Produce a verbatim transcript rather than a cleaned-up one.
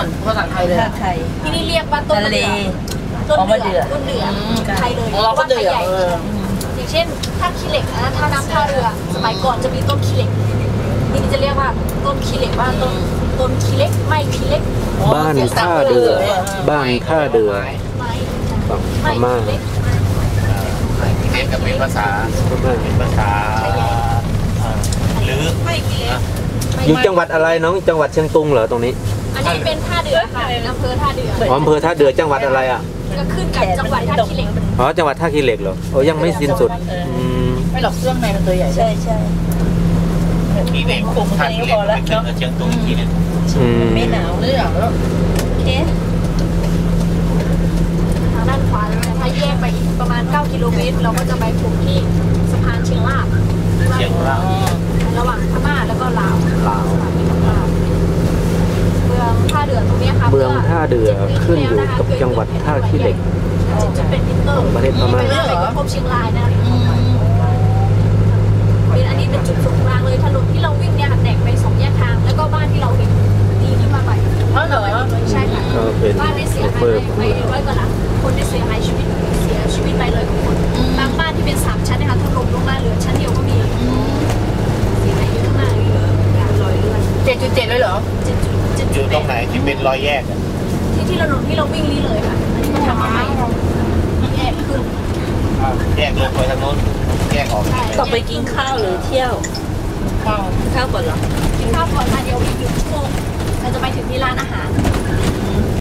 มือนภาษาไทยเลยไทยที่นี่เรียกว่าต้นเดือต้นเดือต้นเดือไทยเลยเราก็เดืออย่างเช่นถ้าขี้เหล็กนะถ้าน้ำท่าเรือสมัยก่อนจะมีต้นขี้เหล็กนี่จะเรียกว่าต้นขี้เหล็กว่าต้นต้นขี้เหล็กไม่ขี้เหล็กบ้านท่าเดือบ้านท่าเดือพม่าเรียกกับเป็นภาษาเป็นภาษาหรืออยู่จังหวัดอะไรน้องจังหวัดเชียงตุงเหรอตรงนี้อันนี้เป็นท่าเดือค่ะอำเภอท่าเดืออำเภอท่าเดือจังหวัดอะไรอ่ะก็ขึ้นกับจังหวัดท่าขี้เหล็กอ๋อจังหวัดท่าขี้เหล็กเหรอโอ้ยังไม่สิ้นสุดไม่หรอกเครื่องในมันตัวใหญ่ใช่ใช่มีเด็กท่าขี้เหล็กไปขึ้นกับเชียงตุงทีนึงไม่หนาวหรือเปล่าโอเคทางด้านขวาถ้าแยกไปอีกประมาณเก้ากิโลเมตรเราก็จะไปถึงที่สะพานเชียงรากเชียงรากระหว่างพม่าแล้วก็ลาวลาวเมืองท่าเดือตรงนี้ค่ะเมืองท่าเดือขึ้นอยู่กับจังหวัดท่าขี้เหล็กจะเป็นพิเตอร์ประเทศพม่าไปพบเชียงรายนะเป็นอันนี้เป็นจุดศูนย์กลางเลยถนนที่เราวิ่งเนี่ยแตกไปสองแยกทางแล้วก็บ้านที่เราเห็นดีที่มาใหม่อ๋อเหรอใช่ค่ะบ้านได้เสียหายไปร้อยกว่าหลังคนได้เสียหายชีวิตเสียชีวิตไปเลยทุกคนบางบ้านที่เป็นสามชั้นนะคะถล่มลงมาเหลือชั้นเดียวก็มีเสียหายเยอะมากเลยลอยเลื่อนเจ็ดจุดเจ็ดเลยเหรอเจ็ดจุดเจ็ดจุดตรงไหนที่เป็นรอยแยกที่ที่ถนนที่เราวิ่งนี่เลยค่ะอันนี้ก็ทำมาใหม่แยกขึ้นแยกลงไปทางโน้นแยกออกต่อไปกินข้าวหรือเที่ยวข้าวข้าวก่อนเหรอกินข้าวก่อนมาเดี๋ยวอีกหนึ่งชั่วโมงเราจะไปถึงที่ร้านอาหาร